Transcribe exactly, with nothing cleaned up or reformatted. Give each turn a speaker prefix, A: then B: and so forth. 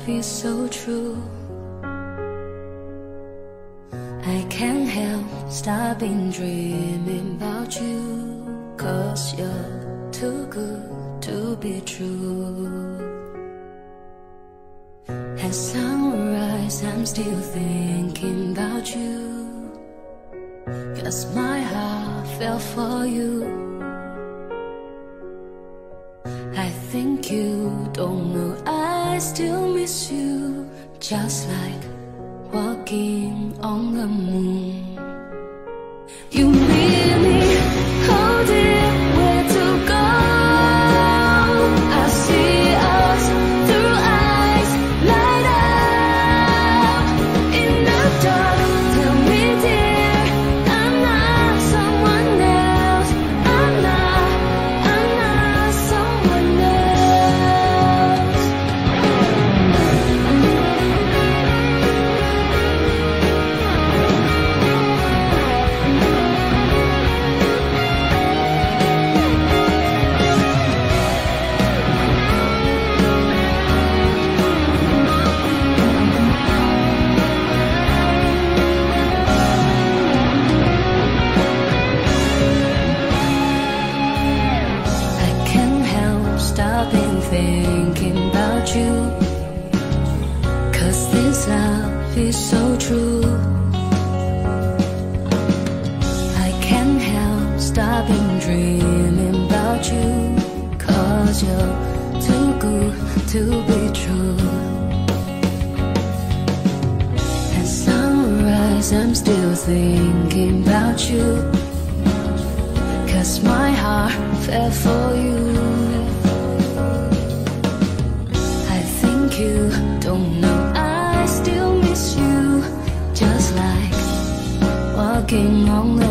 A: is so true. I can't help stopping dreaming about you, 'cause you're too good to be true. At sunrise I'm still thinking about you, 'cause my heart fell for you. I think you don't know I still miss you, just like walking on the moon. You need me, oh dear, where to go? I see us through eyes light up in the dark. Tell me dear, I'm not someone else. I'm not, I'm not someone else. Stopping thinking about you, 'cause this love is so true. I can't help stopping dreaming about you, 'cause you're too good to be true. At sunrise I'm still thinking about you, 'cause my heart fell for you. You don't know I still miss you, just like walking on the